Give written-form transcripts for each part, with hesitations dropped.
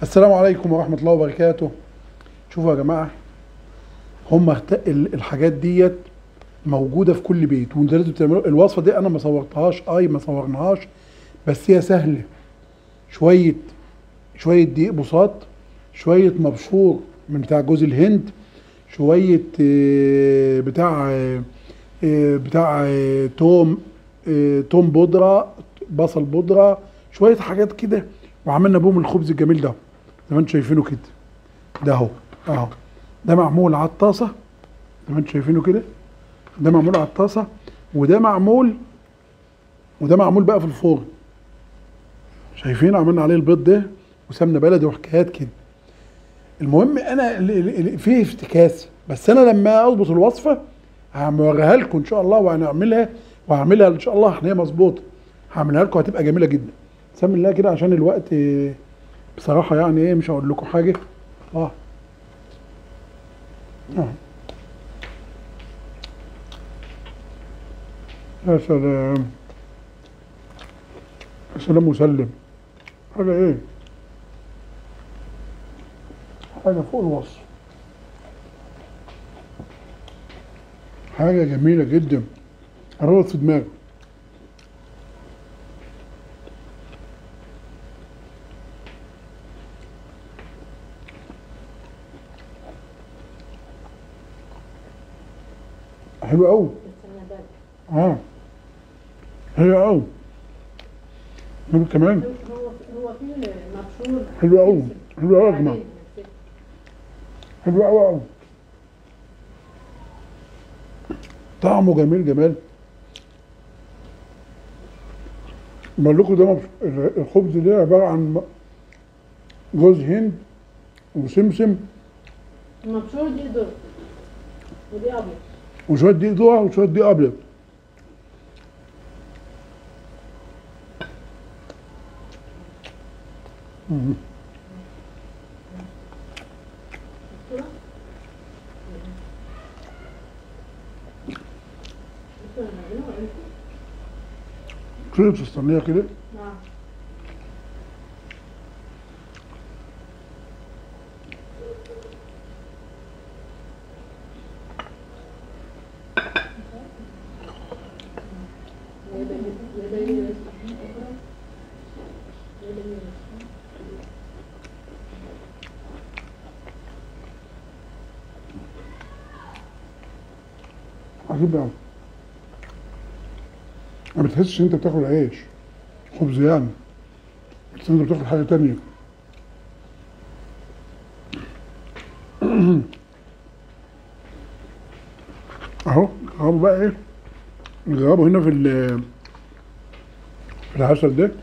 السلام عليكم ورحمة الله وبركاته. شوفوا يا جماعة، الحاجات ديت موجودة في كل بيت، وانتوا لازم تعملوا الوصفة دي. أنا ما صورتهاش، ما صورناهاش، بس هي سهلة. شوية شوية دقيق بساط، شوية مبشور من بتاع جوز الهند، شوية توم، توم بودرة، بصل بودرة، شوية حاجات كده، وعملنا بهم الخبز الجميل ده زي ما انتم شايفينه كده. ده اهو ده معمول على الطاسه زي ما انتم شايفينه كده. ده معمول على الطاسه، وده معمول وده معمول بقى في الفرن. شايفين عملنا عليه البيض ده وسمنه بلدي وحكايات كده. المهم انا فيه افتكاسه، بس انا لما اظبط الوصفه هوريها لكم ان شاء الله، وهعملها ان شاء الله ان هي مظبوطه. هعملها لكم هتبقى جميله جدا. سمي الله كده عشان الوقت. بصراحه يعني ايه، مش هقول لكم حاجه. اه اه يا سلام، يا سلام مسلم. حاجة ايه، حاجة فوق الوصف، حاجة جميلة جدا. قررت في دماغي. حلو قوي. اه حلو قوي. حلو كمان. هو في مبشور. حلو قوي، حلو قوي يا جماعة، حلو قوي قوي. طعمه جميل جمال. بقول لكم ده الخبز ده عبارة عن جوز هند وسمسم المبشور دي ذرة ودي ابيض. وشوية دقيق ذرة وشوية دقيق أبيض. مم. شوية تستنيها كده. نعم. عجيب قوي. ما بتحسش ان انت بتاكل عيش خبز يعني، بس انت بتاكل حاجة تانية. اهو جربوا بقى ايه، جربوا هنا في العسل ده.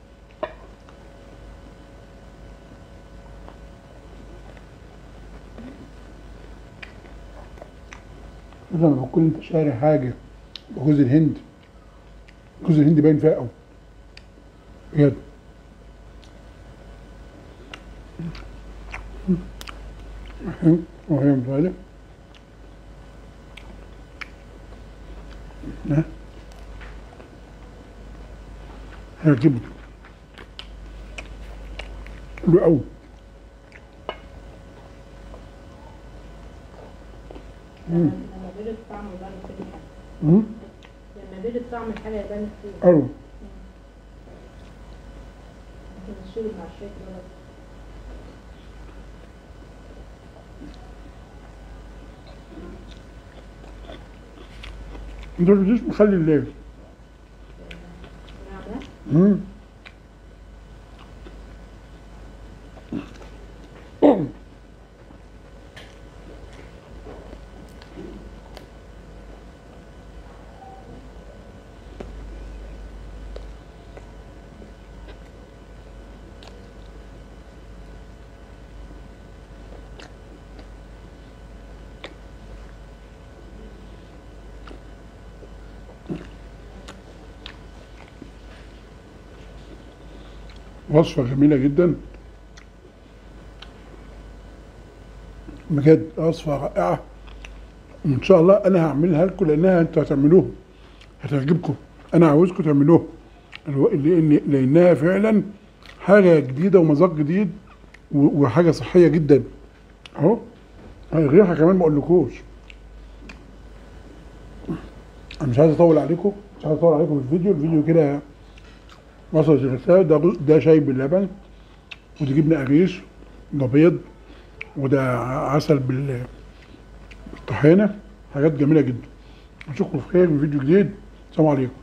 لما بتكون انت شاري حاجه بجوز الهند، جوز الهند باين فيها قوي بجد. وهي متهيألي هيعجبك، حلو قوي. لما بيجي الطعم يبان كل حاجة. لما بيجي طعم الحاجة يبان فيه. ايوه. ممكن نشيله مع الشاي كده. انت ما بتجيش مخلي الليل. نعم. وصفه جميله جدا بجد، وصفه رائعه. وان شاء الله انا هعملها لكم لانها انتوا هتعملوها هتعجبكم. انا عاوزكم تعملوها لانها فعلا حاجه جديده ومذاق جديد، وحاجه صحيه جدا اهو. الريحه كمان ما اقولكوش. انا مش عايز اطول عليكم، مش عايز اطول عليكم الفيديو كده وصلت الرساله. ده شاي باللبن، ودي جبنه قريش، ده بيض، وده عسل بالطحينه، حاجات جميله جدا. اشوفكم في خير من فيديو جديد. السلام عليكم.